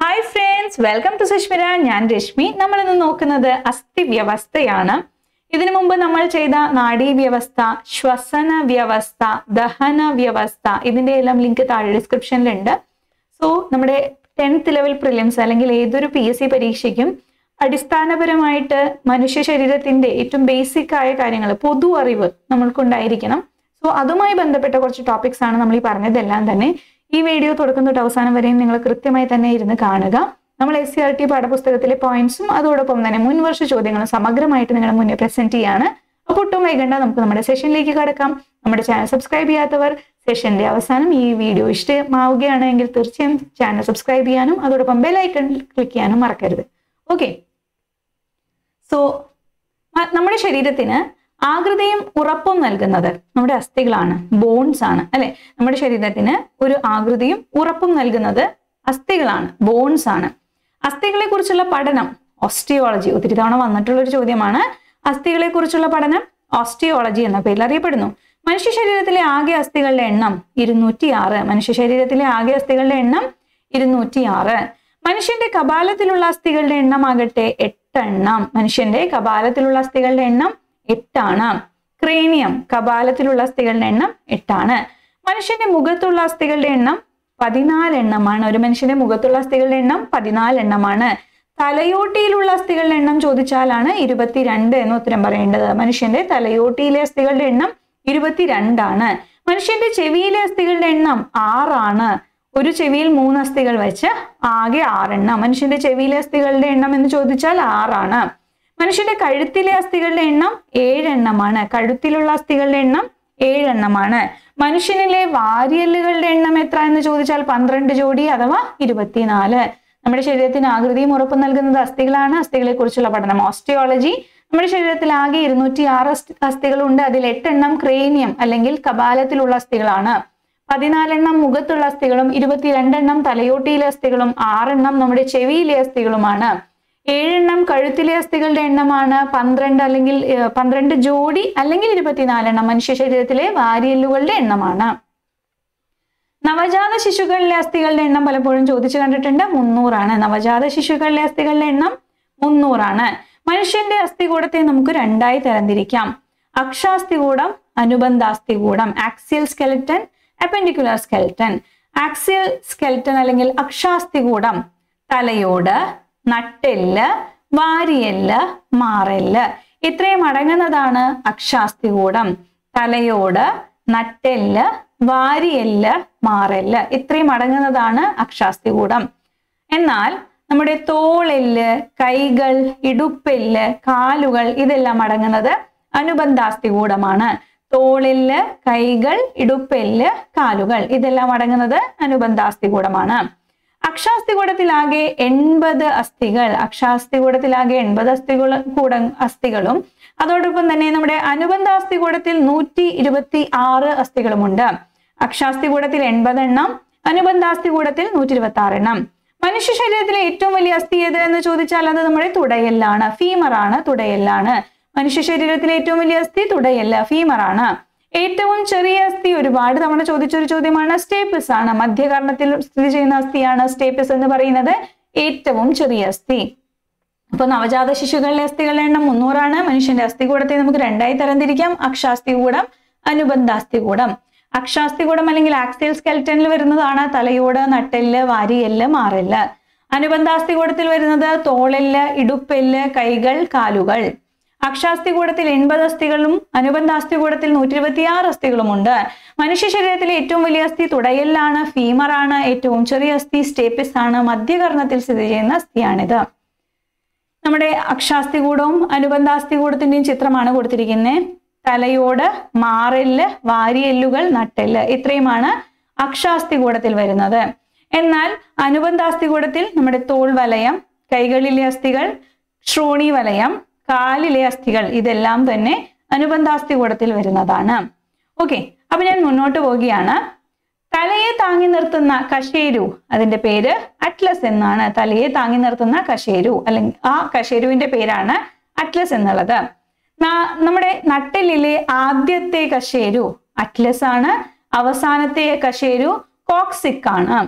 Hi friends, welcome to Sushmira. ഞാൻ രശ്മി. നമ്മൾ ഇന്ന് നോക്കുന്നത് അസ്ഥി വ്യവസ്ഥയാണ്. ഇതിനു മുമ്പ് നമ്മൾ ചെയ്ത നാഡീ വ്യവസ്ഥ, ശ്വസന വ്യവസ്ഥ, ദഹന വ്യവസ്ഥ ഇതിന്റെ എല്ലാം ലിങ്ക് താഴെ ഡിസ്ക്രിപ്ഷനിലുണ്ട്. സോ നമ്മുടെ 10th ലെവൽ പ്രിലിംസ് അല്ലെങ്കിൽ ഏതൊരു PSC പരീക്ഷയ്ക്കും അടിസ്ഥാനപരമായിട്ട് മനുഷ്യ ശരീരത്തിന്റെ ഏറ്റവും ബേസിക് ആയ കാര്യങ്ങൾ പൊതു അറിവ് നമ്മൾക്കുണ്ടായിരിക്കണം. സോ അതുമായി ബന്ധപ്പെട്ട കുറച്ച് ടോപ്പിക്സ് ആണ് നമ്മൾ ഈ പറഞ്ഞതെല്ലാം തന്നെ. ഈ വീഡിയോ തുടക്കം തൊട്ട് അവസാനം വരെയും നിങ്ങൾ കൃത്യമായി തന്നെ ഇരുന്ന് കാണുക. നമ്മൾ SCRT പാഠപുസ്തകത്തിലെ പോയിന്റ്സും അതോടൊപ്പം തന്നെ മുൻവർഷ ചോദ്യങ്ങളും സമഗ്രമായിട്ട് നിങ്ങളുടെ മുന്നേ പ്രസന്റ് ചെയ്യാണ്. അപ്പോൾ ഒട്ടും വൈകണ്ട, നമുക്ക് നമ്മുടെ സെഷനിലേക്ക് കടക്കാം. നമ്മുടെ ചാനൽ സബ്സ്ക്രൈബ് ചെയ്യാത്തവർ സെഷന്റെ അവസാനം ഈ വീഡിയോ ഇഷ്ടമാവുകയാണെങ്കിൽ തീർച്ചയായും ചാനൽ സബ്സ്ക്രൈബ് ചെയ്യാനും അതോടൊപ്പം ബെൽ ഐക്കൺ ക്ലിക്ക് ചെയ്യാനും മറക്കരുത്. ഓക്കെ, സോ നമ്മുടെ ശരീരത്തിന് ആകൃതിയും ഉറപ്പും നൽകുന്നത് നമ്മുടെ അസ്ഥികളാണ്, ബോൺസ് ആണ് അല്ലെ. നമ്മുടെ ശരീരത്തിന് ഒരു ആകൃതിയും ഉറപ്പും നൽകുന്നത് അസ്ഥികളാണ്, ബോൺസ് ആണ്. അസ്ഥികളെ കുറിച്ചുള്ള പഠനം ഓസ്റ്റിയോളജി, ഒത്തിരി തവണ വന്നിട്ടുള്ള ഒരു ചോദ്യമാണ്. അസ്ഥികളെ കുറിച്ചുള്ള പഠനം ഓസ്റ്റിയോളജി എന്ന പേരിൽ അറിയപ്പെടുന്നു. മനുഷ്യ ശരീരത്തിലെ ആകെ അസ്ഥികളുടെ എണ്ണം 206. മനുഷ്യ ശരീരത്തിലെ ആകെ അസ്ഥികളുടെ എണ്ണം 206. മനുഷ്യന്റെ കപാലത്തിലുള്ള അസ്ഥികളുടെ എണ്ണം ആകട്ടെ 8 എണ്ണം. മനുഷ്യന്റെ കപാലത്തിലുള്ള അസ്ഥികളുടെ എണ്ണം 8 ആണ്. ക്രേനിയം കപാലത്തിലുള്ള അസ്ഥികളുടെ എണ്ണം 8 ആണ്. മനുഷ്യന്റെ മുഖത്തുള്ള അസ്ഥികളുടെ എണ്ണം 14 എണ്ണമാണ്. ഒരു മനുഷ്യന്റെ മുഖത്തുള്ള അസ്ഥികളുടെ എണ്ണം 14 എണ്ണമാണ്. തലയോട്ടിയിലുള്ള അസ്ഥികളുടെ എണ്ണം ചോദിച്ചാലാണ് 22 എന്ന് ഉത്തരം പറയേണ്ടത്. മനുഷ്യന്റെ തലയോട്ടിയിലെ അസ്ഥികളുടെ എണ്ണം 22 ആണ്. മനുഷ്യന്റെ ചെവിയിലെ അസ്ഥികളുടെ എണ്ണം 6 ആണ്. ഒരു ചെവിയിൽ 3 അസ്ഥികൾ വെച്ച് ആകെ 6 എണ്ണം. മനുഷ്യന്റെ ചെവിയിലെ അസ്ഥികളുടെ എണ്ണം എന്ന് ചോദിച്ചാൽ 6 ആണ്. മനുഷ്യന്റെ കഴുത്തിലെ അസ്ഥികളുടെ എണ്ണം 7 എണ്ണമാണ്. കഴുത്തിലുള്ള അസ്ഥികളുടെ എണ്ണം 7 എണ്ണമാണ്. മനുഷ്യനിലെ വാരിയല്ലുകളുടെ എണ്ണം എത്ര എന്ന് ചോദിച്ചാൽ 12 ജോഡി അഥവാ 24. നമ്മുടെ ശരീരത്തിന് ആകൃതിയും ഉറപ്പും നൽകുന്നത് അസ്ഥികളാണ്. അസ്ഥികളെ കുറിച്ചുള്ള പഠനം ഓസ്റ്റിയോളജി. നമ്മുടെ ശരീരത്തിൽ ആകെ 206 അസ്ഥികളുണ്ട്. അതിൽ 8 എണ്ണം ക്രേനിയം അല്ലെങ്കിൽ കപാലത്തിലുള്ള അസ്ഥികളാണ്. 14 എണ്ണം മുഖത്തുള്ള അസ്ഥികളും 22 എണ്ണം തലയോട്ടിയിലെ അസ്ഥികളും 6 എണ്ണം നമ്മുടെ ചെവിയിലെ അസ്ഥികളുമാണ്. 7 എണ്ണം കഴുത്തിലെ അസ്ഥികളുടെ എണ്ണമാണ്. 12 ജോഡി അല്ലെങ്കിൽ 24 എണ്ണം മനുഷ്യ ശരീരത്തിലെ വാരിയല്ലുകളുടെ എണ്ണമാണ്. നവജാത ശിശുക്കളിലെ അസ്ഥികളുടെ എണ്ണം പലപ്പോഴും ചോദിച്ചു കണ്ടിട്ടുണ്ട്. 300 ആണ്. നവജാത ശിശുക്കളിലെ അസ്ഥികളുടെ എണ്ണം 300 ആണ്. മനുഷ്യന്റെ അസ്ഥികൂടത്തെ നമുക്ക് രണ്ടായി തരംതിരിക്കാം. അക്ഷാസ്ഥികൂടം, അനുബന്ധാസ്ഥികൂടം. Axial skeleton, appendicular skeleton. Axial skeleton അല്ലെങ്കിൽ അക്ഷാസ്ഥികൂടം തലയോട്, നട്ടെല്ല്, വാരിയെല്ല്, മാറെല്ല് ഇത്രയും അടങ്ങുന്നതാണ് അക്ഷാസ്ഥികൂടം. തലയോട്, നട്ടെല്ല്, വാരിയെല്ല്, മാറെല്ല് ഇത്രയും അടങ്ങുന്നതാണ് അക്ഷാസ്ഥികൂടം. എന്നാൽ നമ്മുടെ തോളെല്ല്, കൈകൾ, ഇടുപ്പെല്ല്, കാലുകൾ ഇതെല്ലാം അടങ്ങുന്നത് അനുബന്ധാസ്ഥികൂടമാണ്. തോളെല്ല്, കൈകൾ, ഇടുപ്പെല്ല്, കാലുകൾ ഇതെല്ലാം അടങ്ങുന്നത് അനുബന്ധാസ്ഥികൂടമാണ്. അക്ഷാസ്ഥികൂടത്തിലാകെ 80 അസ്ഥികൾ. അക്ഷാസ്ഥികൂടത്തിലാകെ 80 അസ്ഥികളും അതോടൊപ്പം തന്നെ നമ്മുടെ അനുബന്ധാസ്ഥികൂടത്തിൽ 126 അസ്ഥികളുമുണ്ട്. അക്ഷാസ്ഥികൂടത്തിൽ 80 എണ്ണം, അനുബന്ധാസ്ഥികൂടത്തിൽ 126 എണ്ണം. മനുഷ്യ ശരീരത്തിലെ ഏറ്റവും വലിയ അസ്ഥി ഏത് എന്ന് ചോദിച്ചാൽ അത് നമ്മുടെ തുടയെല്ലാണ്, ഫീമറാണ്, തുടയെല്ലാണ്. മനുഷ്യ ശരീരത്തിലെ ഏറ്റവും വലിയ അസ്ഥി തുടയെല്ല്, ഫീമറാണ്. ഏറ്റവും ചെറിയ അസ്ഥി ഒരുപാട് തവണ ചോദിച്ചൊരു ചോദ്യമാണ്. സ്റ്റേപ്പിസ് ആണ്. മധ്യകർണത്തിൽ സ്ഥിതി ചെയ്യുന്ന അസ്ഥിയാണ് സ്റ്റേപ്പിസ് എന്ന് പറയുന്നത് ഏറ്റവും ചെറിയ അസ്ഥി. അപ്പൊ നവജാത ശിശുക്കളിലെ അസ്ഥികളുടെ എണ്ണം 300 ആണ്. മനുഷ്യന്റെ അസ്ഥികൂടത്തെ നമുക്ക് രണ്ടായി തരംതിരിക്കാം. അക്ഷാസ്ഥികൂടം, അനുബന്ധാസ്ഥികൂടം. അക്ഷാസ്ഥികൂടം അല്ലെങ്കിൽ ആക്സിയൽ സ്കെലറ്റനിൽ വരുന്നതാണ് തലയോട്, നട്ടെല്ല്, വാരിയെല്ല്, മാറെല്ല്. അനുബന്ധാസ്ഥികൂടത്തിൽ വരുന്നത് തോളെല്ല്, ഇടുപ്പെല്ല്, കൈകൾ, കാലുകൾ. അക്ഷാസ്ഥികൂടത്തിൽ 80 അസ്ഥികളും അനുബന്ധാസ്ഥികൂടത്തിൽ 126 അസ്ഥികളുമുണ്ട്. മനുഷ്യ ശരീരത്തിലെ ഏറ്റവും വലിയ അസ്ഥി തുടയെല്ലാണ്, ഫീമറാണ്. ഏറ്റവും ചെറിയ അസ്ഥി സ്റ്റേപ്പിസ് ആണ്. മധ്യകർണത്തിൽ സ്ഥിതി ചെയ്യുന്ന അസ്ഥിയാണിത്. നമ്മുടെ അക്ഷാസ്ഥികൂടവും അനുബന്ധാസ്ഥികൂടത്തിന്റെയും ചിത്രമാണ് കൊടുത്തിരിക്കുന്നത്. തലയോട്, മാറെല്ല്, വാരിയെല്ലുകൾ, നട്ടെല്ല് ഇത്രയുമാണ് അക്ഷാസ്ഥികൂടത്തിൽ വരുന്നത്. എന്നാൽ അനുബന്ധാസ്ഥികൂടത്തിൽ നമ്മുടെ തോൾ വലയം, കൈകളിലെ അസ്ഥികൾ, ശ്രോണി വലയം, കാലിലെ അസ്ഥികൾ ഇതെല്ലാം തന്നെ അനുബന്ധാസ്ഥികൂടത്തിൽ വരുന്നതാണ്. ഓക്കെ, അപ്പൊ ഞാൻ മുന്നോട്ട് പോവുകയാണ്. തലയെ താങ്ങി നിർത്തുന്ന കശേരു, അതിന്റെ പേര് അറ്റ്ലസ് എന്നാണ്. തലയെ താങ്ങി നിർത്തുന്ന കശേരു അല്ലെങ്കിൽ ആ കശേരുവിന്റെ പേരാണ് അറ്റ്ലസ് എന്നുള്ളത്. നമ്മുടെ നട്ടെല്ലിലെ ആദ്യത്തെ കശേരു അറ്റ്ലസ് ആണ്. അവസാനത്തെ കശേരു കോക്സിക് ആണ്.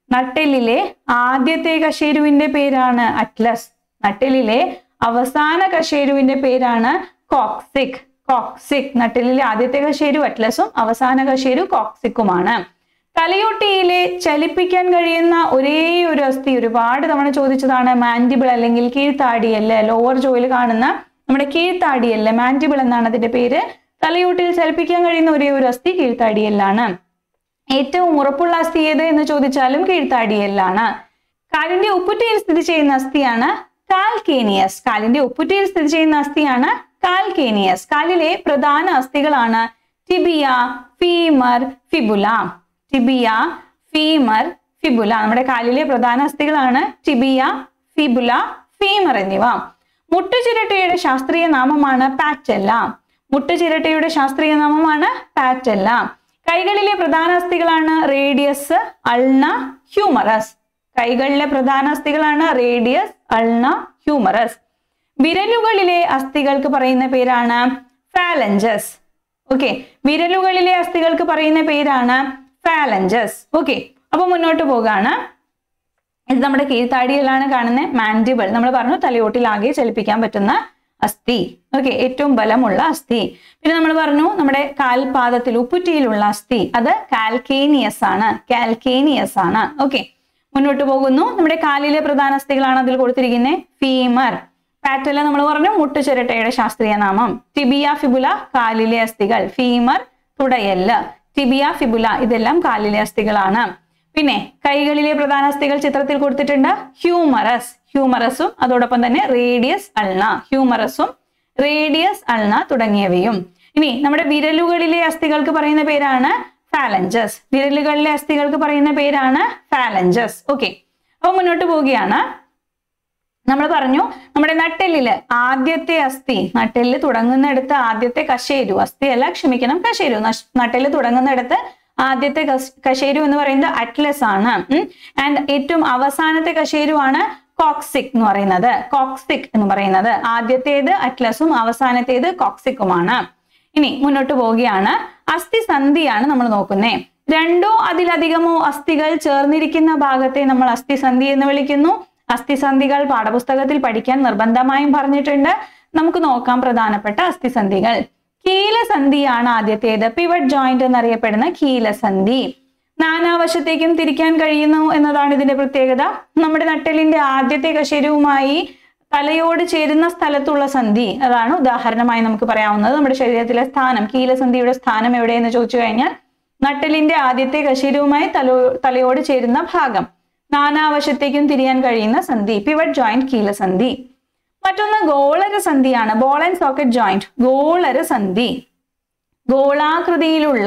നട്ടെല്ലിലെ ആദ്യത്തെ കശേരുവിന്റെ പേരാണ് അറ്റ്ലസ്. നട്ടെല്ലിലെ അവസാന കശേരുവിന്റെ പേരാണ് കോക്സിക്. കോക്സിക്. നട്ടെല്ലിലെ ആദ്യത്തെ കശേരു അറ്റ്ലസും അവസാന കശേരു കോക്സിക്കുമാണ്. തലയോട്ടിയിലെ ചലിപ്പിക്കാൻ കഴിയുന്ന ഒരേ ഒരു അസ്ഥി ഒരുപാട് തവണ ചോദിച്ചതാണ് മാൻഡിബിൾ അല്ലെങ്കിൽ കീഴ്ത്താടിയല്ല്. ലോവർ ജോയിൽ കാണുന്ന നമ്മുടെ കീഴ്ത്താടിയല്ല്, മാൻഡിബിൾ എന്നാണ് അതിന്റെ പേര്. തലയോട്ടിയിൽ ചലിപ്പിക്കാൻ കഴിയുന്ന ഒരേ ഒരു അസ്ഥി കീഴ്ത്താടിയല്ലാണ്. ഏറ്റവും ഉറപ്പുള്ള അസ്ഥി ഏത് എന്ന് ചോദിച്ചാലും കീഴ്ത്താടിയല്ലാണ്. കാലിന്റെ ഉപ്പുറ്റിയിൽ സ്ഥിതി ചെയ്യുന്ന അസ്ഥിയാണ് കാൽക്കേനിയസ്. കാലിന്റെ ഉപ്പുറ്റിയിൽ സ്ഥിതി ചെയ്യുന്ന അസ്ഥിയാണ് കാൽക്കേനിയസ്. കാലിലെ പ്രധാന അസ്ഥികളാണ് tibia, femur, fibula. Tibia, femur, fibula. നമ്മുടെ കാലിലെ പ്രധാന അസ്ഥികളാണ് ടിബിയ, ഫിബുല, ഫീമർ എന്നിവ. മുട്ടുചിരട്ടയുടെ ശാസ്ത്രീയ നാമമാണ് പാറ്റെല്ല. മുട്ടുചിരട്ടയുടെ ശാസ്ത്രീയ നാമമാണ് പാറ്റെല്ല. കൈകളിലെ പ്രധാന അസ്ഥികളാണ് റേഡിയസ്, അൾന, ഹ്യൂമറസ്. കൈകളിലെ പ്രധാന അസ്ഥികളാണ് റേഡിയസ്, അൾന, ഹ്യൂമറസ്. വിരലുകളിലെ അസ്ഥികൾക്ക് പറയുന്ന പേരാണ് ഫാലഞ്ചസ്. ഓക്കെ, വിരലുകളിലെ അസ്ഥികൾക്ക് പറയുന്ന പേരാണ് ഫാലഞ്ചസ്. ഓക്കെ, അപ്പൊ മുന്നോട്ട് പോകാണ്. ഇത് നമ്മുടെ കീഴ്ത്താടിയിലാണ് കാണുന്ന മാൻഡിബിൾ. നമ്മൾ പറഞ്ഞു തലയോട്ടിലാകെ ചലിപ്പിക്കാൻ പറ്റുന്ന അസ്ഥി. ഓക്കെ, ഏറ്റവും ബലമുള്ള അസ്ഥി. പിന്നെ നമ്മൾ പറഞ്ഞു നമ്മുടെ കാൽപാദത്തിൽ ഉപ്പുറ്റിയിലുള്ള അസ്ഥി അത് കാൽക്കേനിയസ് ആണ്. കാൽക്കേനിയസ് ആണ്. ഓക്കെ, മുന്നോട്ട് പോകുന്നു. നമ്മുടെ കാലിലെ പ്രധാന അസ്ഥികളാണ് അതിൽ കൊടുത്തിരിക്കുന്നത്. ഫീമർ, പാറ്റെല്ല നമ്മൾ പറഞ്ഞു മുട്ടുചിരട്ടയുടെ ശാസ്ത്രീയ നാമം. ടിബിയ, ഫിബുല കാലിലെ അസ്ഥികൾ. ഫീമർ തുടയല്ല്, ടിബിയ, ഫിബുല ഇതെല്ലാം കാലിലെ അസ്ഥികളാണ്. പിന്നെ കൈകളിലെ പ്രധാന അസ്ഥികൾ ചിത്രത്തിൽ കൊടുത്തിട്ടുണ്ട്. ഹ്യൂമറസ്, ഹ്യൂമറസും അതോടൊപ്പം തന്നെ റേഡിയസ്, അൾന. ഹ്യൂമറസും റേഡിയസ്, അൾന തുടങ്ങിയവയും. ഇനി നമ്മുടെ വിരലുകളിലെ അസ്ഥികൾക്ക് പറയുന്ന പേരാണ് ഫാലഞ്ചസ്. വിരലുകളിലെ അസ്ഥികൾക്ക് പറയുന്ന പേരാണ് ഫാലഞ്ചസ്. ഓക്കെ, അപ്പൊ മുന്നോട്ട് പോവുകയാണ്. നമ്മൾ പറഞ്ഞു നമ്മുടെ നട്ടെല്ലില് ആദ്യത്തെ അസ്ഥി, നട്ടെല്ല് തുടങ്ങുന്നിടത്ത് ആദ്യത്തെ കശേരു, അസ്ഥിയല്ല ക്ഷമിക്കണം കശേരു, നട്ടെല്ല് തുടങ്ങുന്നിടത്ത് ആദ്യത്തെ കശേരു എന്ന് പറയുന്നത് അറ്റ്ലസ് ആണ്. ആൻഡ് ഏറ്റവും അവസാനത്തെ കശേരുവാണ് കോക്സിക് എന്ന് പറയുന്നത്. കോക്സിക് എന്ന് പറയുന്നത് ആദ്യത്തേത് അറ്റ്ലസും അവസാനത്തേത് കോക്സിക്കുമാണ്. ഇനി മുന്നോട്ട് പോവുകയാണ്. അസ്ഥി സന്ധിയാണ് നമ്മൾ നോക്കുന്നത്. രണ്ടോ അതിലധികമോ അസ്ഥികൾ ചേർന്നിരിക്കുന്ന ഭാഗത്തെ നമ്മൾ അസ്ഥിസന്ധി എന്ന് വിളിക്കുന്നു. അസ്ഥിസന്ധികൾ പാഠപുസ്തകത്തിൽ പഠിക്കാൻ നിർബന്ധമായും പറഞ്ഞിട്ടുണ്ട്. നമുക്ക് നോക്കാം പ്രധാനപ്പെട്ട അസ്ഥിസന്ധികൾ. കീലസന്ധിയാണ് ആദ്യത്തേത്. പിവറ്റ് ജോയിന്റ് എന്നറിയപ്പെടുന്ന കീലസന്ധി. നാനാവശത്തേക്കും തിരിക്കാൻ കഴിയുന്നു എന്നതാണ് ഇതിന്റെ പ്രത്യേകത. നമ്മുടെ നട്ടെല്ലിന്റെ ആദ്യത്തെ കശേരുവുമായി തലയോട് ചേരുന്ന സ്ഥലത്തുള്ള സന്ധി, അതാണ് ഉദാഹരണമായി നമുക്ക് പറയാവുന്നത്. നമ്മുടെ ശരീരത്തിലെ സ്ഥാനം, കീലസന്ധിയുടെ സ്ഥാനം എവിടെയെന്ന് ചോദിച്ചു കഴിഞ്ഞാൽ നട്ടെല്ലിന്റെ ആദ്യത്തെ കശേരുവുമായി തലയോട് ചേരുന്ന ഭാഗം, നാനാവശത്തേക്കും തിരിയാൻ കഴിയുന്ന സന്ധി, പിവറ്റ് ജോയിന്റ് കീലസന്ധി. മറ്റൊന്ന് ഗോളരസന്ധിയാണ്, ബോൾ ആൻഡ് സോക്കറ്റ് ജോയിന്റ്. ഗോളരസന്ധി ഗോളാകൃതിയിലുള്ള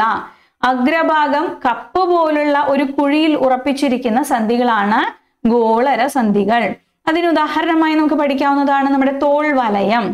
അഗ്രഭാഗം കപ്പ് പോലുള്ള ഒരു കുഴിയിൽ ഉറപ്പിച്ചിരിക്കുന്ന സന്ധികളാണ് ഗോളരസന്ധികൾ. അതിനുദാഹരണമായി നമുക്ക് പഠിക്കാവുന്നതാണ് നമ്മുടെ തോൾ വലയം,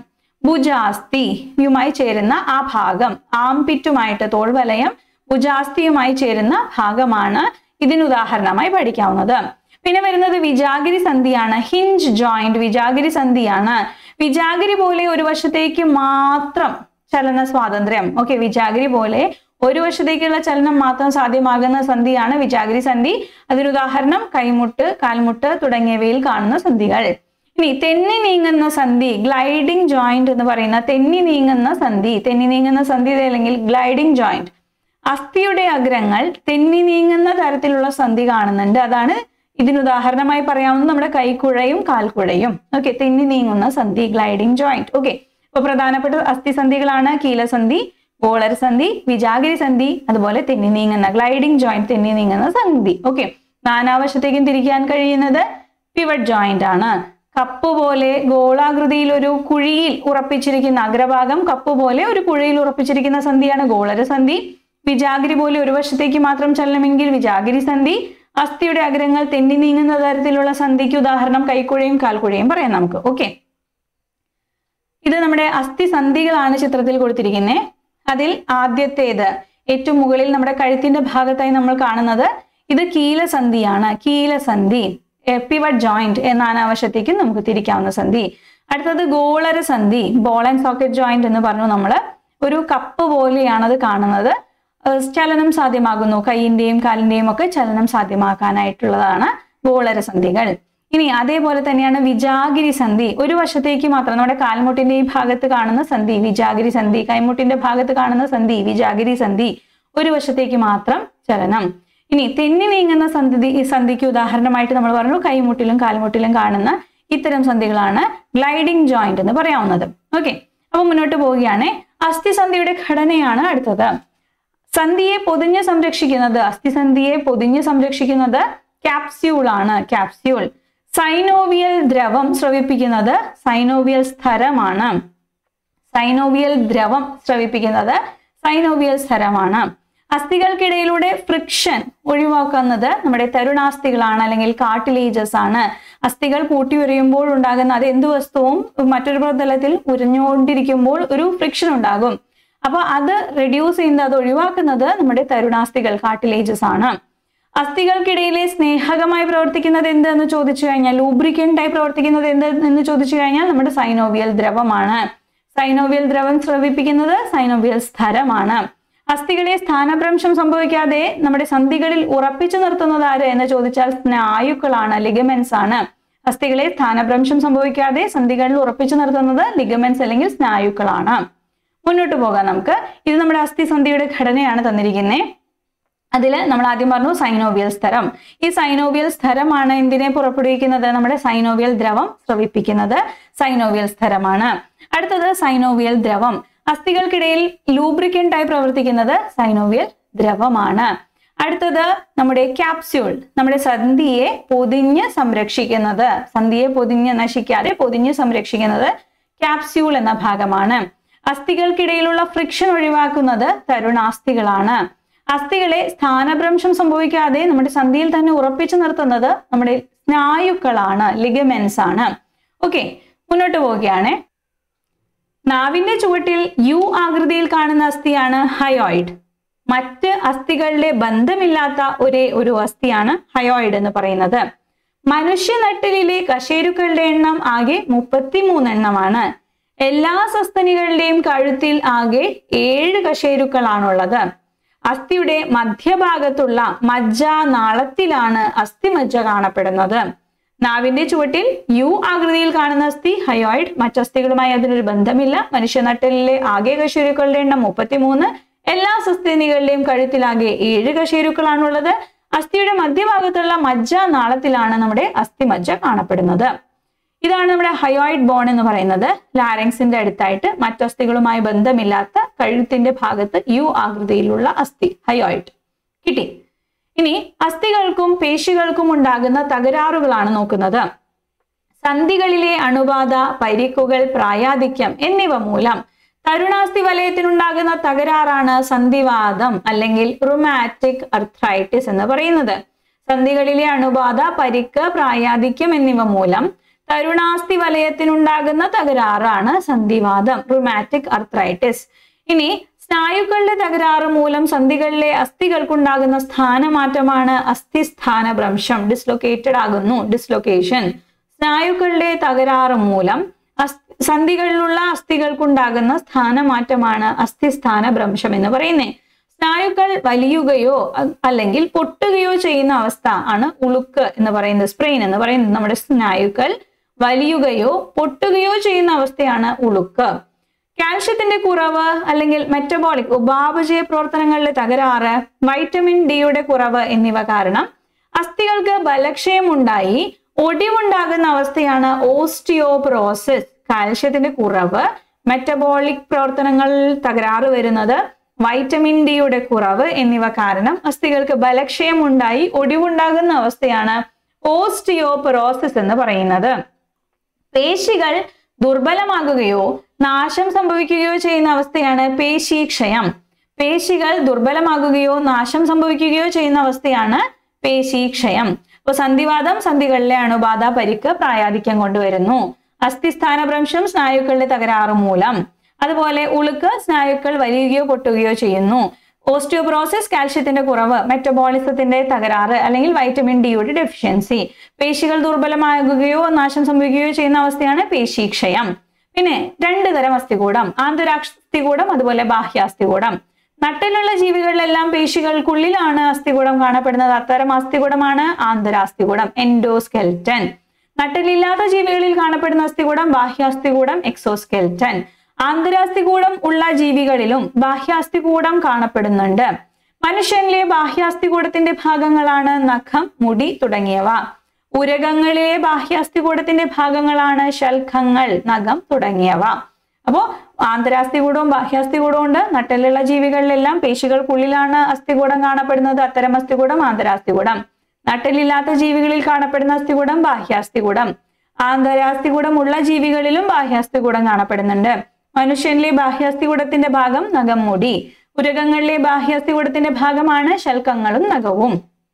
ഭുജാസ്ഥിയുമായി ചേരുന്ന ആ ഭാഗം, ആംപിറ്റുമായിട്ട് തോൾ വലയം ഭുജാസ്ഥിയുമായി ചേരുന്ന ഭാഗമാണ് ഇതിനുദാഹരണമായി പഠിക്കാവുന്നത്. പിന്നെ വരുന്നത് വിജാഗിരി സന്ധിയാണ്, ഹിഞ്ച് ജോയിന്റ്. വിജാഗിരി സന്ധിയാണ്. വിജാഗിരി പോലെ ഒരു വശത്തേക്ക് മാത്രം ചലന സ്വാതന്ത്ര്യം. ഓക്കെ, വിജാഗിരി പോലെ ഒരു വശത്തേക്കുള്ള ചലനം മാത്രം സാധ്യമാകുന്ന സന്ധിയാണ് വിജാഗിരി സന്ധി. അതിനുദാഹരണം കൈമുട്ട്, കാൽമുട്ട് തുടങ്ങിയവയിൽ കാണുന്ന സന്ധികൾ. ഇനി തെന്നി നീങ്ങുന്ന സന്ധി, ഗ്ലൈഡിംഗ് ജോയിന്റ് എന്ന് പറയുന്ന തെന്നി നീങ്ങുന്ന സന്ധി. തെന്നി നീങ്ങുന്ന സന്ധി അല്ലെങ്കിൽ ഗ്ലൈഡിംഗ് ജോയിന്റ്. അസ്ഥിയുടെ അഗ്രങ്ങൾ തെന്നി നീങ്ങുന്ന തരത്തിലുള്ള സന്ധി കാണുന്നുണ്ട്. അതാണ് ഇതിനുദാഹരണമായി പറയാവുന്നത് നമ്മുടെ കൈക്കുഴയും കാൽക്കുഴയും. ഓക്കെ, തെന്നി നീങ്ങുന്ന സന്ധി, ഗ്ലൈഡിംഗ് ജോയിന്റ്. ഓക്കെ, അപ്പൊ പ്രധാനപ്പെട്ട അസ്ഥിസന്ധികളാണ് കീലസന്ധി, ഗോളരസന്ധി, വിജാഗിരി സന്ധി, അതുപോലെ തെന്നി നീങ്ങുന്ന ഗ്ലൈഡിംഗ് ജോയിന്റ്, തെന്നി നീങ്ങുന്ന സന്ധി. ഓക്കെ, നാനാവശത്തേക്കും തിരിക്കാൻ കഴിയുന്നത് പിവറ്റ് ജോയിന്റ് ആണ്. കപ്പ് പോലെ ഗോളാകൃതിയിൽ ഒരു കുഴിയിൽ ഉറപ്പിച്ചിരിക്കുന്ന അഗ്രഭാഗം, കപ്പ് പോലെ ഒരു കുഴിയിൽ ഉറപ്പിച്ചിരിക്കുന്ന സന്ധിയാണ് ഗോളരസന്ധി. വിജാഗിരി പോലെ ഒരു വശത്തേക്ക് മാത്രം ചലനമെങ്കിൽ വിജാഗിരി സന്ധി. അസ്ഥിയുടെ അഗ്രങ്ങൾ തെന്നി നീങ്ങുന്ന തരത്തിലുള്ള സന്ധിക്ക് ഉദാഹരണം കൈക്കുഴയും കാൽക്കുഴയും പറയാം നമുക്ക്. ഓക്കെ, ഇത് നമ്മുടെ അസ്ഥിസന്ധികളാണ് ചിത്രത്തിൽ കൊടുത്തിരിക്കുന്നത്. അതിൽ ആദ്യത്തേത് ഏറ്റവും മുകളിൽ നമ്മുടെ കഴുത്തിന്റെ ഭാഗത്തായി നമ്മൾ കാണുന്നത് ഇത് കീലസന്ധിയാണ്. കീലസന്ധി, പിവറ്റ് ജോയിന്റ് എന്ന നാനാവശത്തേക്കും നമുക്ക് തിരിക്കാവുന്ന സന്ധി. അടുത്തത് ഗോളരസന്ധി, ബോൾ ആൻഡ് സോക്കറ്റ് ജോയിന്റ് എന്ന് പറഞ്ഞു. നമ്മൾ ഒരു കപ്പ് പോലെയാണ് അത് കാണുന്നത്. ചലനം സാധ്യമാകുന്നു. കൈയിന്റെയും കാലിന്റെയും ഒക്കെ ചലനം സാധ്യമാക്കാനായിട്ടുള്ളതാണ് ഗോളരസന്ധികൾ. ഇനി അതേപോലെ തന്നെയാണ് വിജാഗിരി സന്ധി. ഒരു വശത്തേക്ക് മാത്രം, നമ്മുടെ കാൽമുട്ടിന്റെ ഈ ഭാഗത്ത് കാണുന്ന സന്ധി വിജാഗിരി സന്ധി, കൈമുട്ടിന്റെ ഭാഗത്ത് കാണുന്ന സന്ധി വിജാഗിരി സന്ധി, ഒരു വശത്തേക്ക് മാത്രം ചലനം. ഇനി തെന്നി നീങ്ങുന്ന സന്ധിക്ക് ഉദാഹരണമായിട്ട് നമ്മൾ പറഞ്ഞു കൈമുട്ടിലും കാൽമുട്ടിലും കാണുന്ന ഇത്തരം സന്ധികളാണ് ഗ്ലൈഡിംഗ് ജോയിന്റ് എന്ന് പറയാവുന്നത്. ഓക്കെ, അപ്പൊ മുന്നോട്ട് പോവുകയാണ്. അസ്ഥിസന്ധിയുടെ ഘടനയാണ് അടുത്തത്. സന്ധിയെ പൊതിഞ്ഞ് സംരക്ഷിക്കുന്നത്, അസ്ഥിസന്ധിയെ പൊതിഞ്ഞ് സംരക്ഷിക്കുന്നത് ക്യാപ്സ്യൂൾ ആണ്. ക്യാപ്സ്യൂൾ. സൈനോവിയൽ ദ്രവം സ്രവിപ്പിക്കുന്നത് സൈനോവിയൽ സ്ഥരമാണ്. സൈനോവിയൽ ദ്രവം സ്രവിപ്പിക്കുന്നത് സൈനോവിയൽ സ്ഥരമാണ്. അസ്ഥികൾക്കിടയിലൂടെ ഫ്രിക്ഷൻ ഒഴിവാക്കുന്നത് നമ്മുടെ തരുണാസ്ഥികളാണ്, അല്ലെങ്കിൽ കാർട്ടിലേജസ് ആണ്. അസ്ഥികൾ കൂട്ടി ഉരയുമ്പോൾ ഉണ്ടാകുന്ന, അത് എന്ത് വസ്തുവും മറ്റൊരു പ്രതലത്തിൽ ഉരഞ്ഞുകൊണ്ടിരിക്കുമ്പോൾ ഒരു ഫ്രിക്ഷൻ ഉണ്ടാകും. അപ്പൊ അത് റെഡ്യൂസ് ചെയ്യുന്നത്, അത് ഒഴിവാക്കുന്നത് നമ്മുടെ തരുണാസ്ഥികൾ, കാർട്ടിലേജസ് ആണ്. അസ്ഥികൾക്കിടയിലെ സ്നേഹകമായി പ്രവർത്തിക്കുന്നത് എന്തെന്ന് ചോദിച്ചു കഴിഞ്ഞാൽ, ലൂബ്രിക്കൻ്റ് ആയി പ്രവർത്തിക്കുന്നത് എന്തെന്ന് ചോദിച്ചു കഴിഞ്ഞാൽ നമ്മുടെ സൈനോവിയൽ ദ്രവമാണ്. സൈനോവിയൽ ദ്രവം സ്രവിപ്പിക്കുന്നത് സൈനോവിയൽ സ്ഥരമാണ്. അസ്ഥികളെ സ്ഥാനഭ്രംശം സംഭവിക്കാതെ നമ്മുടെ സന്ധികളിൽ ഉറപ്പിച്ചു നിർത്തുന്നത് ആര് എന്ന് ചോദിച്ചാൽ സ്നായുക്കളാണ്, ലിഗമെന്റ്സ് ആണ്. അസ്ഥികളെ സ്ഥാനഭ്രംശം സംഭവിക്കാതെ സന്ധികളിൽ ഉറപ്പിച്ചു നിർത്തുന്നത് ലിഗമെന്റ്സ് അല്ലെങ്കിൽ സ്നായുക്കളാണ്. മുന്നോട്ട് പോകാം നമുക്ക്. ഇത് നമ്മുടെ അസ്ഥിസന്ധിയുടെ ഘടനയാണ് തന്നിരിക്കുന്നത്. അതിൽ നമ്മൾ ആദ്യം പറഞ്ഞു സൈനോവിയൽ സ്ഥരം. ഈ സൈനോവിയൽ സ്ഥരമാണ് എന്തിനെ പുറപ്പെടുവിക്കുന്നത്, നമ്മുടെ സൈനോവിയൽ ദ്രവം സ്രവിപ്പിക്കുന്നത് സൈനോവിയൽ സ്ഥരമാണ്. അടുത്തത് സൈനോവിയൽ ദ്രവം. അസ്ഥികൾക്കിടയിൽ ലൂബ്രിക്കൻ്റ് ആയി പ്രവർത്തിക്കുന്നത് സൈനോവിയൽ ദ്രവമാണ്. അടുത്തത് നമ്മുടെ ക്യാപ്സ്യൂൾ, നമ്മുടെ സന്ധിയെ പൊതിഞ്ഞ് സംരക്ഷിക്കുന്നത്, സന്ധിയെ പൊതിഞ്ഞ് നശിക്കാതെ പൊതിഞ്ഞ് സംരക്ഷിക്കുന്നത് ക്യാപ്സ്യൂൾ എന്ന ഭാഗമാണ്. അസ്ഥികൾക്കിടയിലുള്ള ഫ്രിക്ഷൻ ഒഴിവാക്കുന്നത് തരുണാസ്ഥികളാണ്. അസ്ഥികളെ സ്ഥാനഭ്രംശം സംഭവിക്കാതെ നമ്മുടെ സന്ധിയിൽ തന്നെ ഉറപ്പിച്ചു നിർത്തുന്നത് നമ്മുടെ സ്നായുക്കളാണ്, ലിഗമെന്റ്സ് ആണ്. ഓക്കെ, മുന്നോട്ട് പോവുകയാണ്. നാവിന്റെ ചുവട്ടിൽ യു ആകൃതിയിൽ കാണുന്ന അസ്ഥിയാണ് ഹയോയിഡ്. മറ്റ് അസ്ഥികളുടെ ബന്ധമില്ലാത്ത ഒരേ ഒരു അസ്ഥിയാണ് ഹയോയിഡ് എന്ന് പറയുന്നത്. മനുഷ്യനട്ടിലെ കശേരുക്കളുടെ എണ്ണം ആകെ 33 എണ്ണമാണ്. എല്ലാ സസ്തനികളുടെയും കഴുത്തിൽ ആകെ 7 കശേരുക്കളാണുള്ളത്. അസ്ഥിയുടെ മധ്യഭാഗത്തുള്ള മജ്ജാനാളത്തിലാണ് അസ്ഥിമജ്ജ കാണപ്പെടുന്നത്. നാവിന്റെ ചുവട്ടിൽ യു ആകൃതിയിൽ കാണുന്ന അസ്ഥി ഹയോയിഡ്. മറ്റസ്ഥികളുമായി അതിനൊരു ബന്ധമില്ല. മനുഷ്യനട്ടലിലെ ആകെ കശേരുക്കളുടെ എണ്ണം 33. എല്ലാ സസ്തനികളുടെയും കഴുത്തിലാകെ 7 കശേരുക്കളാണുള്ളത്. അസ്ഥിയുടെ മധ്യഭാഗത്തുള്ള മജ്ജാനാളത്തിലാണ് നമ്മുടെ അസ്ഥിമജ്ജ കാണപ്പെടുന്നത്. ഇതാണ് നമ്മുടെ ഹയോയിഡ് ബോൺ എന്ന് പറയുന്നത്. ലാരങ്സിന്റെ അടുത്തായിട്ട് മറ്റസ്ഥികളുമായി ബന്ധമില്ലാത്ത കഴുത്തിന്റെ ഭാഗത്ത് യു ആകൃതിയിലുള്ള അസ്ഥി ഹയോയിഡ് കിട്ടി. ഇനി അസ്ഥികൾക്കും പേശികൾക്കും ഉണ്ടാകുന്ന തകരാറുകളാണ് നോക്കുന്നത്. സന്ധികളിലെ അണുബാധ, പരിക്കുകൾ, പ്രായാധിക്യം എന്നിവ മൂലം തരുണാസ്ഥി വലയത്തിനുണ്ടാകുന്ന തകരാറാണ് സന്ധിവാതം അല്ലെങ്കിൽ റുമാറ്റിക് അർത്രൈറ്റിസ് എന്ന് പറയുന്നത്. സന്ധികളിലെ അണുബാധ, പരിക്ക്, പ്രായാധിക്യം എന്നിവ മൂലം തരുണാസ്ഥി വലയത്തിനുണ്ടാകുന്ന തകരാറാണ് സന്ധിവാതം, റുമാറ്റിക് അർത്രൈറ്റിസ്. ഇനി സ്നായുക്കളുടെ തകരാറ് മൂലം സന്ധികളിലെ അസ്ഥികൾക്കുണ്ടാകുന്ന സ്ഥാനമാറ്റമാണ് അസ്ഥിസ്ഥാനഭ്രംശം. ഡിസ്ലൊക്കേറ്റഡ് ആകുന്നു, ഡിസ്ലൊക്കേഷൻ. സ്നായുക്കളുടെ തകരാറ് മൂലം സന്ധികളിലുള്ള അസ്ഥികൾക്കുണ്ടാകുന്ന സ്ഥാനമാറ്റമാണ് അസ്ഥിസ്ഥാനഭ്രംശം എന്ന് പറയുന്നത്. സ്നായുക്കൾ വലിയുകയോ അല്ലെങ്കിൽ പൊട്ടുകയോ ചെയ്യുന്ന അവസ്ഥ ആണ് ഉളുക്ക് എന്ന് പറയുന്നത്, സ്പ്രെയിൻ എന്ന് പറയുന്നത്. നമ്മുടെ സ്നായുക്കൾ വലിയുകയോ പൊട്ടുകയോ ചെയ്യുന്ന അവസ്ഥയാണ് ഉളുക്ക്. കാൽഷ്യത്തിന്റെ കുറവ് അല്ലെങ്കിൽ മെറ്റബോളിക് ഉപാപചയ പ്രവർത്തനങ്ങളിലെ തകരാറ്, വൈറ്റമിൻ ഡിയുടെ കുറവ് എന്നിവ കാരണം അസ്ഥികൾക്ക് ബലക്ഷയം ഉണ്ടായി ഒടിവുണ്ടാകുന്ന അവസ്ഥയാണ് ഓസ്റ്റിയോപൊറോസിസ്. കാൽഷ്യത്തിന്റെ കുറവ്, മെറ്റബോളിക് പ്രവർത്തനങ്ങളിൽ തകരാറ് വരുന്നത്, വൈറ്റമിൻ ഡിയുടെ കുറവ് എന്നിവ കാരണം അസ്ഥികൾക്ക് ബലക്ഷയം ഉണ്ടായി ഒടിവുണ്ടാകുന്ന അവസ്ഥയാണ് ഓസ്റ്റിയോപൊറോസിസ് എന്ന് പറയുന്നത്. പേശികൾ ദുർബലമാകുകയോ നാശം സംഭവിക്കുകയോ ചെയ്യുന്ന അവസ്ഥയാണ് പേശീക്ഷയം. പേശികൾ ദുർബലമാകുകയോ നാശം സംഭവിക്കുകയോ ചെയ്യുന്ന അവസ്ഥയാണ് പേശീക്ഷയം. അപ്പൊ സന്ധിവാതം സന്ധികളിലെ അണുബാധ, പരിക്ക്, പ്രായാധിക്യം കൊണ്ടുവരുന്നു. അസ്ഥിസ്ഥാനഭ്രംശം സ്നായുക്കളുടെ തകരാറ് മൂലം. അതുപോലെ ഉളുക്ക് സ്നായുക്കൾ വലിയുകയോ പൊട്ടുകയോ ചെയ്യുന്നു. ഓസ്റ്റിയോപൊറോസിസ് കാൽഷ്യത്തിന്റെ കുറവ്, മെറ്റബോളിസത്തിന്റെ തകരാറ് അല്ലെങ്കിൽ വൈറ്റമിൻ ഡിയുടെ ഡെഫിഷ്യൻസി. പേശികൾ ദുർബലമാകുകയോ നാശം സംഭവിക്കുകയോ ചെയ്യുന്ന അവസ്ഥയാണ് പേശീക്ഷയം. പിന്നെ 2 തരം അസ്ഥികൂടം, ആന്തരാസ്ഥികൂടം അതുപോലെ ബാഹ്യാസ്ഥികൂടം. നട്ടിലുള്ള ജീവികളിലെല്ലാം പേശികൾക്കുള്ളിലാണ് അസ്ഥികൂടം കാണപ്പെടുന്നത്. അത്തരം അസ്ഥികൂടമാണ് ആന്തരാസ്ഥികൂടം, എൻഡോസ്കെൽറ്റൻ. നട്ടിലില്ലാത്ത ജീവികളിൽ കാണപ്പെടുന്ന അസ്ഥികൂടം ബാഹ്യാസ്ഥികൂടം, എക്സോസ്കെൽറ്റൻ. ആന്തരാസ്ഥികൂടം ഉള്ള ജീവികളിലും ബാഹ്യാസ്ഥികൂടം കാണപ്പെടുന്നുണ്ട്. മനുഷ്യനിലെ ബാഹ്യാസ്ഥികൂടത്തിന്റെ ഭാഗങ്ങളാണ് നഖം, മുടി തുടങ്ങിയവ. ഉരകങ്ങളിലെ ബാഹ്യാസ്ഥികൂടത്തിന്റെ ഭാഗങ്ങളാണ് ശൽഖങ്ങൾ, നഖം തുടങ്ങിയവ. അപ്പോ ആന്തരാസ്ഥികൂടവും ബാഹ്യാസ്ഥികൂടവും ഉണ്ട്. നട്ടിലുള്ള ജീവികളിലെല്ലാം പേശികൾക്കുള്ളിലാണ് അസ്ഥികൂടം കാണപ്പെടുന്നത്. അത്തരം അസ്ഥികൂടം ആന്തരാസ്ഥികൂടം. നട്ടിലില്ലാത്ത ജീവികളിൽ കാണപ്പെടുന്ന അസ്ഥികൂടം ബാഹ്യാസ്ഥികൂടം. ആന്തരാസ്ഥികൂടം ഉള്ള ജീവികളിലും ബാഹ്യാസ്ഥികൂടം കാണപ്പെടുന്നുണ്ട്. മനുഷ്യനിലെ ബാഹ്യാസ്ഥികൂടത്തിന്റെ ഭാഗം നഖം, മുടി. ഉരകങ്ങളിലെ ബാഹ്യാസ്ഥികൂടത്തിന്റെ ഭാഗമാണ് ശൽഖങ്ങളും നഖവും.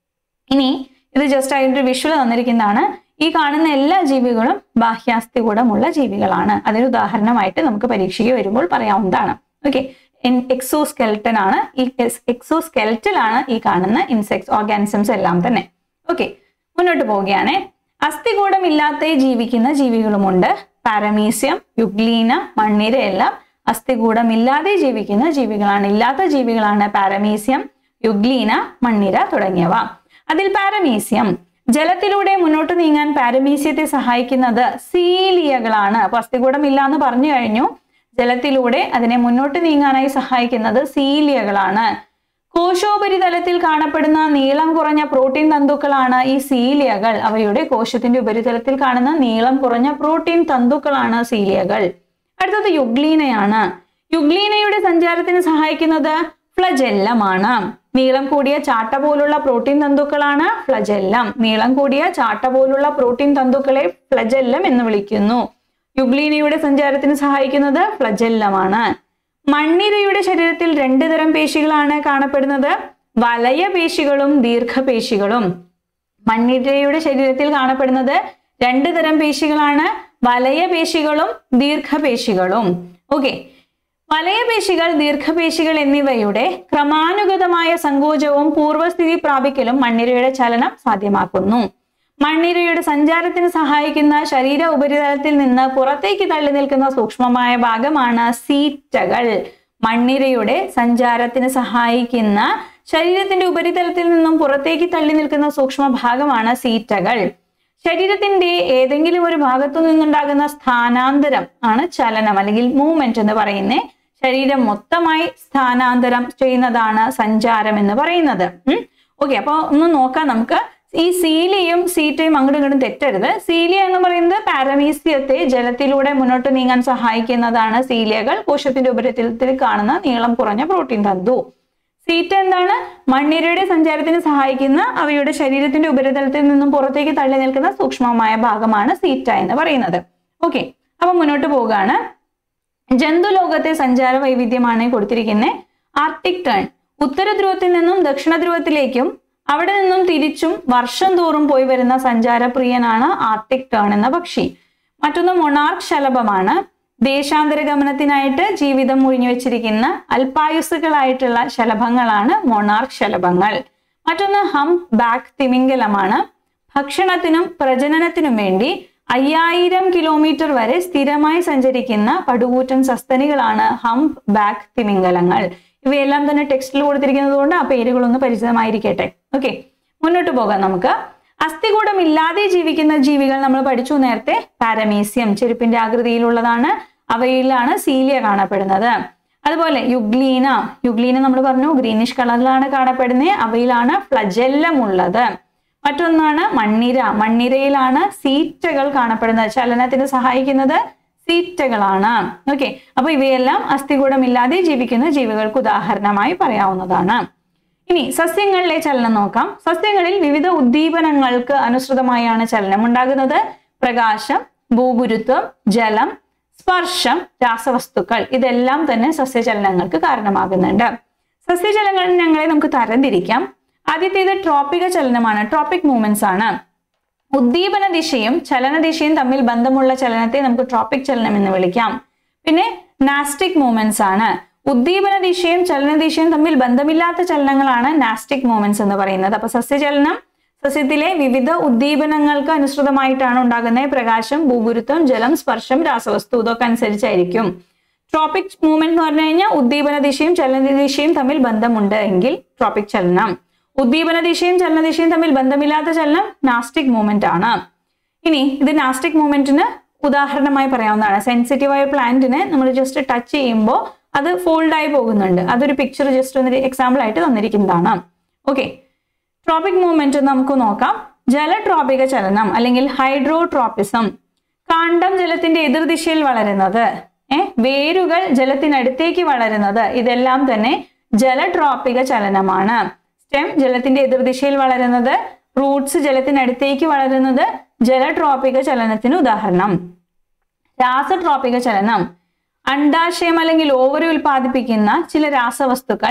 ഇനി ഇത് ജസ്റ്റ് അതിന്റെ വിഷ്വൽ തന്നിരിക്കുന്നതാണ്. ഈ കാണുന്ന എല്ലാ ജീവികളും ബാഹ്യാസ്ഥികൂടമുള്ള ജീവികളാണ്. അതിന് ഉദാഹരണമായിട്ട് നമുക്ക് പരീക്ഷയ്ക്ക് വരുമ്പോൾ പറയാവുന്നതാണ്. ഓക്കെ, എക്സോസ്കെൽറ്റൻ ആണ് എക്സോസ്കെൽറ്റലാണ് ഈ കാണുന്ന ഇൻസെക്ട്സ്, ഓർഗാനിസംസ് എല്ലാം തന്നെ. ഓക്കെ, മുന്നോട്ട് പോവുകയാണ്. അസ്ഥികൂടം ഇല്ലാതെ ജീവിക്കുന്ന ജീവികളുമുണ്ട്. പാരമീസിയം, യുഗ്ലീന, മണ്ണിര എല്ലാം അസ്ഥികൂടം ഇല്ലാതെ ജീവിക്കുന്ന ജീവികളാണ്. ഇല്ലാത്ത ജീവികളാണ് പാരമീസിയം, യുഗ്ലീന, മണ്ണിര തുടങ്ങിയവ. അതിൽ പാരമീസിയം, ജലത്തിലൂടെ മുന്നോട്ട് നീങ്ങാൻ പാരമീസിയത്തെ സഹായിക്കുന്നത് സീലിയകളാണ്. അപ്പൊ അസ്ഥികൂടം ഇല്ല എന്ന് പറഞ്ഞു കഴിഞ്ഞു. ജലത്തിലൂടെ അതിനെ മുന്നോട്ട് നീങ്ങാനായി സഹായിക്കുന്നത് സീലിയകളാണ്. കോശോപരിതലത്തിൽ കാണപ്പെടുന്ന നീളം കുറഞ്ഞ പ്രോട്ടീൻ തന്തുക്കളാണ് ഈ സീലിയകൾ. അവയുടെ കോശത്തിന്റെ ഉപരിതലത്തിൽ കാണുന്ന നീളം കുറഞ്ഞ പ്രോട്ടീൻ തന്തുക്കളാണ് സീലിയകൾ. അടുത്തത് യുഗ്ലീനയാണ്. യുഗ്ലീനയുടെ സഞ്ചാരത്തിന് സഹായിക്കുന്നത് ഫ്ലജെല്ലമാണ്. നീളം കൂടിയ ചാട്ട പോലുള്ള പ്രോട്ടീൻ തന്തുക്കളാണ് ഫ്ലജെല്ലം. നീളം കൂടിയ ചാട്ട പോലുള്ള പ്രോട്ടീൻ തന്തുക്കളെ ഫ്ലജെല്ലം എന്ന് വിളിക്കുന്നു. യുഗ്ലീനയുടെ സഞ്ചാരത്തിന് സഹായിക്കുന്നത് ഫ്ലജെല്ലമാണ്. മണ്ണിരയുടെ ശരീരത്തിൽ 2 തരം പേശികളാണ് കാണപ്പെടുന്നത്, വലയപേശികളും ദീർഘപേശികളും. മണ്ണിരയുടെ ശരീരത്തിൽ കാണപ്പെടുന്നത് 2 തരം പേശികളാണ്, വലയപേശികളും ദീർഘപേശികളും. ഓക്കെ, വലയപേശികൾ, ദീർഘപേശികൾ എന്നിവയുടെ ക്രമാനുഗതമായ സങ്കോചവും പൂർവസ്ഥിതി പ്രാപിക്കലും മണ്ണിരയുടെ ചലനം സാധ്യമാക്കുന്നു. മണ്ണിരയുടെ സഞ്ചാരത്തിന് സഹായിക്കുന്ന ശരീര ഉപരിതലത്തിൽ നിന്ന് പുറത്തേക്ക് തള്ളി നിൽക്കുന്ന സൂക്ഷ്മമായ ഭാഗമാണ് സീറ്റകൾ. മണ്ണിരയുടെ സഞ്ചാരത്തിന് സഹായിക്കുന്ന ശരീരത്തിന്റെ ഉപരിതലത്തിൽ നിന്നും പുറത്തേക്ക് തള്ളി നിൽക്കുന്ന സൂക്ഷ്മ ഭാഗമാണ് സീറ്റകൾ. ശരീരത്തിന്റെ ഏതെങ്കിലും ഒരു ഭാഗത്തു നിന്നുണ്ടാകുന്ന സ്ഥാനാന്തരം ആണ് ചലനം അല്ലെങ്കിൽ മൂവ്മെന്റ് എന്ന് പറയുന്നത്. ശരീരം മൊത്തമായി സ്ഥാനാന്തരം ചെയ്യുന്നതാണ് സഞ്ചാരം എന്ന് പറയുന്നത്. ഓക്കെ, അപ്പൊ ഒന്ന് നോക്കാം നമുക്ക്. ഈ സീലിയും സീറ്റയും അങ്ങോട്ടും ഇങ്ങോട്ടും തെറ്റരുത്. സീലിയ എന്ന് പറയുന്നത് പാരമീസിയത്തെ ജലത്തിലൂടെ മുന്നോട്ട് നീങ്ങാൻ സഹായിക്കുന്നതാണ് സീലിയകൾ. കോശത്തിന്റെ ഉപരിതലത്തിൽ കാണുന്ന നീളം കുറഞ്ഞ പ്രോട്ടീൻ തന്തു. സീറ്റ എന്താണ്? മണ്ണിരയുടെ സഞ്ചാരത്തിന് സഹായിക്കുന്ന അവയുടെ ശരീരത്തിന്റെ ഉപരിതലത്തിൽ നിന്നും പുറത്തേക്ക് തള്ളി നിൽക്കുന്ന സൂക്ഷ്മമായ ഭാഗമാണ് സീറ്റ എന്ന് പറയുന്നത്. ഓക്കെ, അപ്പൊ മുന്നോട്ട് പോവുകയാണ്. ജന്തുലോകത്തെ സഞ്ചാര വൈവിധ്യമാണ് കൊടുത്തിരിക്കുന്നത്. ആർട്ടിക് ടേൺ, ഉത്തര ധ്രുവത്തിൽ നിന്നും ദക്ഷിണ ധ്രുവത്തിലേക്കും അവിടെ നിന്നും തിരിച്ചും വർഷം തോറും പോയി വരുന്ന സഞ്ചാരപ്രിയനാണ് ആർട്ടിക് ടേൺ എന്ന പക്ഷി. മറ്റൊന്ന് മൊണാർക്ക് ശലഭമാണ്. ദേശാന്തര ഗമനത്തിനായിട്ട് ജീവിതം ഒഴിഞ്ഞു വെച്ചിരിക്കുന്ന അല്പായുസുകളായിട്ടുള്ള ശലഭങ്ങളാണ് മൊണാർക്ക് ശലഭങ്ങൾ. മറ്റൊന്ന് ഹംപ് ബാക്ക് തിമിംഗലമാണ്. ഭക്ഷണത്തിനും പ്രജനനത്തിനും വേണ്ടി 5000 കിലോമീറ്റർ വരെ സ്ഥിരമായി സഞ്ചരിക്കുന്ന പടുകൂറ്റൻ സസ്തനികളാണ് ഹംപ് ബാക്ക് തിമിംഗലങ്ങൾ. ഇവയെല്ലാം തന്നെ ടെക്സ്റ്റിൽ കൊടുത്തിരിക്കുന്നത് കൊണ്ട് ആ പേരുകളൊന്ന് പരിചിതമായിരിക്കട്ടെ. ഓക്കെ, മുന്നോട്ട് പോകാം നമുക്ക്. അസ്ഥികൂടം ഇല്ലാതെ ജീവിക്കുന്ന ജീവികൾ നമ്മൾ പഠിച്ചു നേരത്തെ. പാരമീസിയം ചെരുപ്പിന്റെ ആകൃതിയിലുള്ളതാണ്. അവയിലാണ് സീലിയ കാണപ്പെടുന്നത്. അതുപോലെ യുഗ്ലീന നമ്മൾ പറഞ്ഞു ഗ്രീനിഷ് കളറിലാണ് കാണപ്പെടുന്നത്. അവയിലാണ് ഫ്ലജെല്ലം ഉള്ളത്. മറ്റൊന്നാണ് മണ്ണിരയിലാണ് സീറ്റകൾ കാണപ്പെടുന്നത്. ചലനത്തിന് സഹായിക്കുന്നത് സീറ്റകളാണ്. ഓക്കെ, അപ്പൊ ഇവയെല്ലാം അസ്ഥികൂടം ഇല്ലാതെ ജീവിക്കുന്ന ജീവികൾക്ക് ഉദാഹരണമായി പറയാവുന്നതാണ്. ഇനി സസ്യങ്ങളിലെ ചലനം നോക്കാം. സസ്യങ്ങളിൽ വിവിധ ഉദ്ദീപനങ്ങൾക്ക് അനുസൃതമായാണ് ചലനം ഉണ്ടാകുന്നത്. പ്രകാശം, ഭൂഗുരുത്വം, ജലം, സ്പർശം, രാസവസ്തുക്കൾ ഇതെല്ലാം തന്നെ സസ്യചലനങ്ങൾക്ക് കാരണമാകുന്നുണ്ട്. സസ്യചലനങ്ങളെ നമുക്ക് തരംതിരിക്കാം. ആദ്യത്തേത് ട്രോപ്പിക ചലനമാണ്. ട്രോപ്പിക് മൂവ്മെന്റ്സ് ആണ്. ഉദ്ദീപന ദിശയും ചലനദിശയും തമ്മിൽ ബന്ധമുള്ള ചലനത്തെ നമുക്ക് ട്രോപ്പിക് ചലനം എന്ന് വിളിക്കാം. പിന്നെ നാസ്റ്റിക് മൂവ്മെന്റ്സ് ആണ്. ഉദ്ദീപന ദിശയും ചലനദിശയും തമ്മിൽ ബന്ധമില്ലാത്ത ചലനങ്ങളാണ് നാസ്റ്റിക് മൂവ്മെന്റ്സ് എന്ന് പറയുന്നത്. അപ്പൊ സസ്യചലനം സസ്യത്തിലെ വിവിധ ഉദ്ദീപനങ്ങൾക്ക് അനുസൃതമായിട്ടാണ് ഉണ്ടാകുന്നത്. പ്രകാശം, ഭൂഗുരുത്വം, ജലം, സ്പർശം, രാസവസ്തു ഇതൊക്കെ അനുസരിച്ചായിരിക്കും. ട്രോപ്പിക് മൂവ്മെന്റ് എന്ന് പറഞ്ഞു കഴിഞ്ഞാൽ ഉദ്ദീപന ദിശയും ചലന ദിശയും തമ്മിൽ ബന്ധമുണ്ട് എങ്കിൽ ട്രോപ്പിക് ചലനം. ഉദ്ദീപന ദിശയും ചലന ദിശയും തമ്മിൽ ബന്ധമില്ലാത്ത ചലനം നാസ്റ്റിക് മൂവ്മെന്റ് ആണ്. ഇനി ഇത് നാസ്റ്റിക് മൂവ്മെന്റിന് ഉദാഹരണമായി പറയാവുന്നതാണ്. സെൻസിറ്റീവായ പ്ലാന്റിനെ നമ്മൾ ജസ്റ്റ് ടച്ച് ചെയ്യുമ്പോൾ അത് ഫോൾഡ് ആയി പോകുന്നുണ്ട്. അതൊരു പിക്ചർ ജസ്റ്റ് ഒരു എക്സാമ്പിൾ ആയിട്ട് തന്നിരിക്കുന്നതാണ്. ഓക്കെ, ട്രോപ്പിക് മൂവ്മെന്റ് നമുക്ക് നോക്കാം. ജലട്രോപിക ചലനം അല്ലെങ്കിൽ ഹൈഡ്രോട്രോപ്പിസം. കാണ്ഡം ജലത്തിന്റെ എതിർദിശയിൽ വളരുന്നത്, വേരുകൾ ജലത്തിനടുത്തേക്ക് വളരുന്നത്, ഇതെല്ലാം തന്നെ ജലട്രോപിക ചലനമാണ്. സ്റ്റെം ജലത്തിന്റെ എതിർദിശയിൽ വളരുന്നത്, റൂട്ട്സ് ജലത്തിനടുത്തേക്ക് വളരുന്നത് ജലട്രോപിക ചലനത്തിന് ഉദാഹരണം. രാസട്രോപിക ചലനം. അണ്ഡാശയം അല്ലെങ്കിൽ ഓവറി ഉൽപ്പാദിപ്പിക്കുന്ന ചില രാസവസ്തുക്കൾ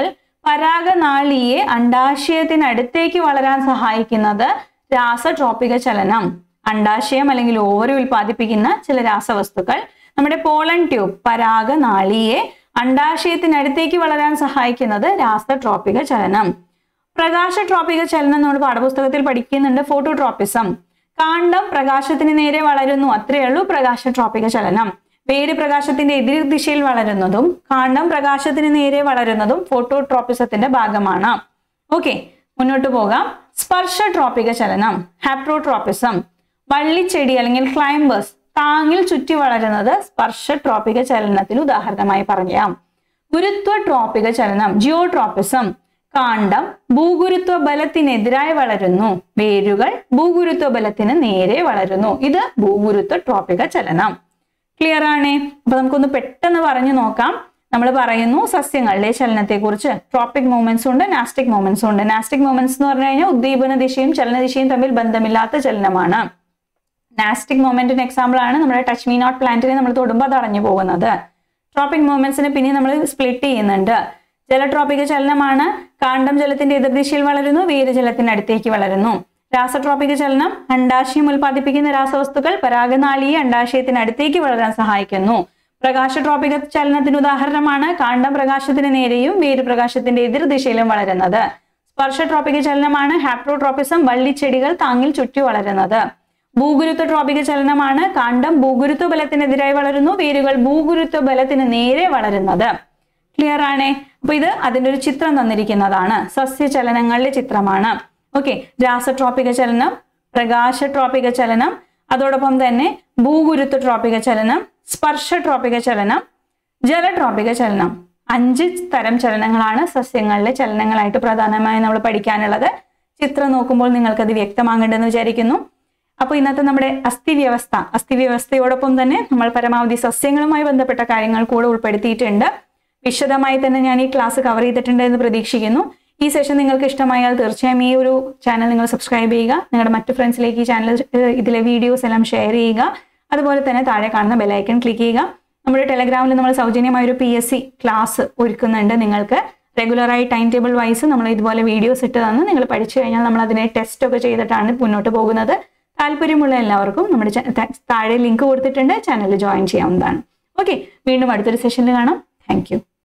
പരാഗനാളിയെ അണ്ഡാശയത്തിനടുത്തേക്ക് വളരാൻ സഹായിക്കുന്നത് രാസട്രോപിക ചലനം. അണ്ഡാശയം അല്ലെങ്കിൽ ഓവറി ഉൽപ്പാദിപ്പിക്കുന്ന ചില രാസവസ്തുക്കൾ നമ്മുടെ പോളൻ ട്യൂബ് പരാഗനാളിയെ അണ്ഡാശയത്തിനടുത്തേക്ക് വളരാൻ സഹായിക്കുന്നത് രാസട്രോപിക ചലനം. പ്രകാശട്രോപിക ചലനം നമ്മൾ പാഠപുസ്തകത്തിൽ പഠിക്കുന്നുണ്ട്. ഫോട്ടോട്രോപ്പിസം. കാണ്ഡം പ്രകാശത്തിന് നേരെ വളരുന്നു, അത്രയേ ഉള്ളൂ പ്രകാശട്രോപിക ചലനം. വേര് പ്രകാശത്തിന്റെ എതിർ ദിശയിൽ വളരുന്നതും കാണ്ഡം പ്രകാശത്തിന് നേരെ വളരുന്നതും ഫോട്ടോട്രോപ്പിസത്തിന്റെ ഭാഗമാണ്. ഓക്കെ, മുന്നോട്ട് പോകാം. സ്പർശട്രോപിക ചലനം ഹാപ്രോട്രോപ്പിസം. വള്ളിച്ചെടി അല്ലെങ്കിൽ ക്ലൈംബേഴ്സ് താങ്ങിൽ ചുറ്റി വളരുന്നത് സ്പർശട്രോപിക ചലനത്തിന് ഉദാഹരണമായി പറയാം. ഗുരുത്വട്രോപിക ചലനം ജിയോട്രോപ്പിസം. കാണ്ഡം ഭൂഗുരുത്വ ബലത്തിനെതിരായി വളരുന്നു, വേരുകൾ ഭൂഗുരുത്വ ബലത്തിന് നേരെ വളരുന്നു. ഇത് ഭൂഗുരുത്വ ട്രോപിക ചലനം. ക്ലിയർ ആണ്? അപ്പൊ നമുക്കൊന്ന് പെട്ടെന്ന് പറഞ്ഞു നോക്കാം. നമ്മൾ പറയുന്നു സസ്യങ്ങളുടെ ചലനത്തെ കുറിച്ച്. ട്രോപ്പിക് മൂവ്മെന്റ്സ് ഉണ്ട്, നാസ്റ്റിക് മൂവ്മെന്റ്സ് ഉണ്ട്. നാസ്റ്റിക് മൂവ്മെന്റ്സ് എന്ന് പറഞ്ഞു കഴിഞ്ഞാൽ ഉദ്ദീപന ദിശയും ചലന ദിശയും തമ്മിൽ ബന്ധമില്ലാത്ത ചലനമാണ്. നാസ്റ്റിക് മൂവ്മെന്റിന് എക്സാമ്പിൾ ആണ് നമ്മുടെ ടച്ച് മീ നോട്ട് പ്ലാന്റിനെ നമ്മൾ തൊടുമ്പോൾ അത് അടഞ്ഞു പോകുന്നത്. ട്രോപ്പിക് മൂവ്മെന്റ്സിനെ പിന്നെ നമ്മൾ സ്പ്ലിറ്റ് ചെയ്യുന്നുണ്ട്. ജലട്രോപിക ചലനമാണ്. കാണ്ഡം ജലത്തിന്റെ എതിർദിശയിൽ വളരുന്നു, വേര് ജലത്തിനടുത്തേക്ക് വളരുന്നു. രാസട്രോപിക ചലനം അണ്ഡാശയം ഉൽപ്പാദിപ്പിക്കുന്ന രാസവസ്തുക്കൾ പരാഗനാളിയെ അണ്ഡാശയത്തിനടുത്തേക്ക് വളരാൻ സഹായിക്കുന്നു. പ്രകാശട്രോപിക ചലനത്തിന് ഉദാഹരണമാണ് കാണ്ഡം പ്രകാശത്തിന് നേരെയും വേര് പ്രകാശത്തിന്റെ എതിർദിശയിലും വളരുന്നത്. സ്പർശട്രോപിക ചലനമാണ് ഹാപ്രോട്രോപ്പിസം, വള്ളിച്ചെടികൾ താങ്ങിൽ ചുറ്റി വളരുന്നത്. ഭൂഗുരുത്വ ട്രോപിക ചലനമാണ് കാണ്ഡം ഭൂഗുരുത്വ ബലത്തിനെതിരായി വളരുന്നു, വേരുകൾ ഭൂഗുരുത്വ ബലത്തിന് നേരെ വളരുന്നത്. ക്ലിയർ ആണേ? അപ്പൊ ഇത് അതിന്റെ ഒരു ചിത്രം തന്നിരിക്കുന്നതാണ്, സസ്യചലനങ്ങളുടെ ചിത്രമാണ്. ഓക്കെ, രാസട്രോപിക ചലനം, പ്രകാശട്രോപിക ചലനം, അതോടൊപ്പം തന്നെ ഭൂഗുരുത്വ ട്രോപിക ചലനം, സ്പർശട്രോപിക ചലനം, ജലട്രോപിക ചലനം. 5 തരം ചലനങ്ങളാണ് സസ്യങ്ങളിലെ ചലനങ്ങളായിട്ട് പ്രധാനമായും നമ്മൾ പഠിക്കാനുള്ളത്. ചിത്രം നോക്കുമ്പോൾ നിങ്ങൾക്കത് വ്യക്തമാകേണ്ടെന്ന് വിചാരിക്കുന്നു. അപ്പോൾ ഇന്നത്തെ നമ്മുടെ അസ്ഥിവ്യവസ്ഥയോടൊപ്പം തന്നെ നമ്മൾ പരമാവധി സസ്യങ്ങളുമായി ബന്ധപ്പെട്ട കാര്യങ്ങൾ കൂടെ ഉൾപ്പെടുത്തിയിട്ടുണ്ട്. വിശദമായി തന്നെ ഞാൻ ഈ ക്ലാസ് കവർ ചെയ്തിട്ടുണ്ട് എന്ന് പ്രതീക്ഷിക്കുന്നു. ഈ സെഷൻ നിങ്ങൾക്ക് ഇഷ്ടമായാൽ തീർച്ചയായും ഈ ഒരു ചാനൽ നിങ്ങൾ സബ്സ്ക്രൈബ് ചെയ്യുക. നിങ്ങളുടെ മറ്റു ഫ്രണ്ട്സിലേക്ക് ഈ ചാനൽ ഇതിലെ വീഡിയോസ് എല്ലാം ഷെയർ ചെയ്യുക. അതുപോലെ തന്നെ താഴെ കാണുന്ന ബെലൈക്കൺ ക്ലിക്ക് ചെയ്യുക. നമ്മുടെ ടെലഗ്രാമിൽ നമ്മൾ സൗജന്യമായ ഒരു PSC ക്ലാസ് ഒരുക്കുന്നുണ്ട്. നിങ്ങൾക്ക് റെഗുലറായി ടൈം ടേബിൾ വൈസ് നമ്മൾ ഇതുപോലെ വീഡിയോസ് ഇട്ട് തന്ന് നിങ്ങൾ പഠിച്ചു കഴിഞ്ഞാൽ നമ്മൾ അതിനെ ടെസ്റ്റ് ഒക്കെ ചെയ്തിട്ടാണ് മുന്നോട്ട് പോകുന്നത്. താല്പര്യമുള്ള എല്ലാവർക്കും നമ്മുടെ താഴെ ലിങ്ക് കൊടുത്തിട്ടുണ്ട്, ചാനലിൽ ജോയിൻ ചെയ്യാവുന്നതാണ്. ഓക്കെ, വീണ്ടും അടുത്തൊരു സെഷനിൽ കാണാം. Thank U.